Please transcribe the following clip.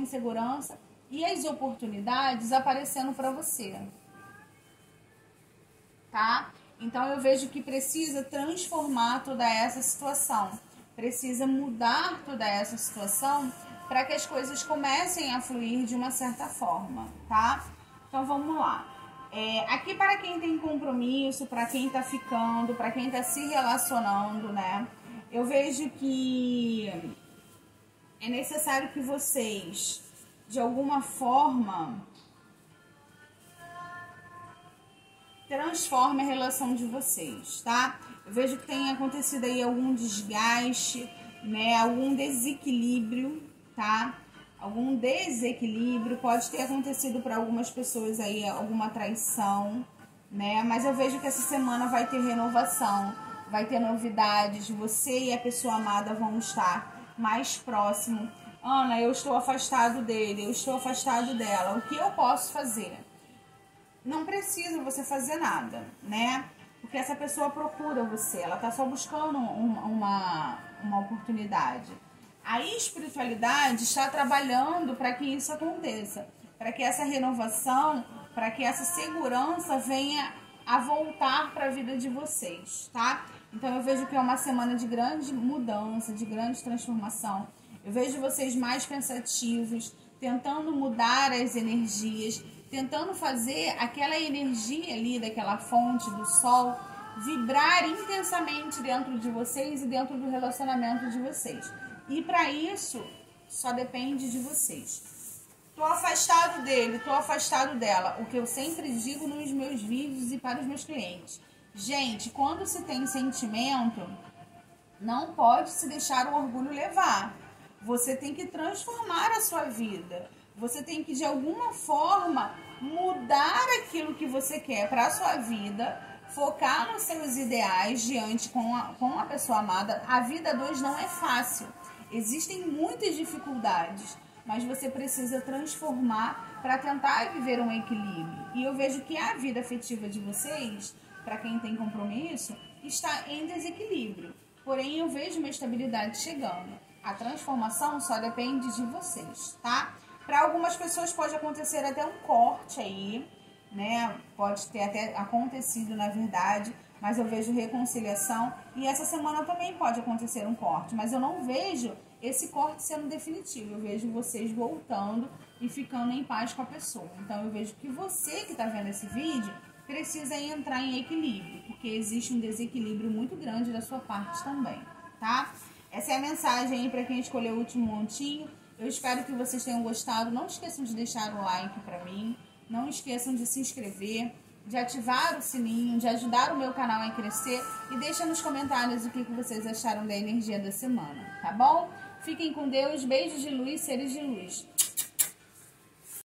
insegurança e as oportunidades aparecendo para você, tá? Então eu vejo que precisa transformar toda essa situação, precisa mudar toda essa situação para que as coisas comecem a fluir de uma certa forma, tá? Então vamos lá. Aqui para quem tem compromisso, para quem tá ficando, para quem tá se relacionando, né? Eu vejo que é necessário que vocês, de alguma forma, transformem a relação de vocês, tá? Eu vejo que tem acontecido aí algum desgaste, né? Algum desequilíbrio, tá? Algum desequilíbrio, pode ter acontecido para algumas pessoas aí alguma traição, né? Mas eu vejo que essa semana vai ter renovação, vai ter novidades, você e a pessoa amada vão estar mais próximo. Ana, eu estou afastado dele, eu estou afastado dela, o que eu posso fazer? Não precisa você fazer nada, né? Porque essa pessoa procura você, ela tá só buscando uma oportunidade. A espiritualidade está trabalhando para que isso aconteça, para que essa renovação, para que essa segurança venha a voltar para a vida de vocês, tá? Então eu vejo que é uma semana de grande mudança, de grande transformação. Eu vejo vocês mais pensativos, tentando mudar as energias, tentando fazer aquela energia ali daquela fonte do sol vibrar intensamente dentro de vocês e dentro do relacionamento de vocês. E para isso, só depende de vocês. Tô afastado dele, tô afastado dela. O que eu sempre digo nos meus vídeos e para os meus clientes. Gente, quando se tem sentimento, não pode se deixar o orgulho levar. Você tem que transformar a sua vida. Você tem que, de alguma forma, mudar aquilo que você quer para a sua vida, focar nos seus ideais diante com a pessoa amada. A vida a dois não é fácil. Existem muitas dificuldades, mas você precisa transformar para tentar viver um equilíbrio. E eu vejo que a vida afetiva de vocês, para quem tem compromisso, está em desequilíbrio. Porém, eu vejo uma estabilidade chegando. A transformação só depende de vocês, tá? Para algumas pessoas pode acontecer até um corte aí, né? Pode ter até acontecido, na verdade, mas eu vejo reconciliação e essa semana também pode acontecer um corte, mas eu não vejo esse corte sendo definitivo. Eu vejo vocês voltando e ficando em paz com a pessoa. Então eu vejo que você que está vendo esse vídeo precisa entrar em equilíbrio, porque existe um desequilíbrio muito grande da sua parte também, tá? Essa é a mensagem aí para quem escolheu o último montinho. Eu espero que vocês tenham gostado. Não esqueçam de deixar um like para mim. Não esqueçam de se inscrever, de ativar o sininho, de ajudar o meu canal a crescer. E deixa nos comentários o que vocês acharam da energia da semana, tá bom? Fiquem com Deus. Beijos de luz, seres de luz.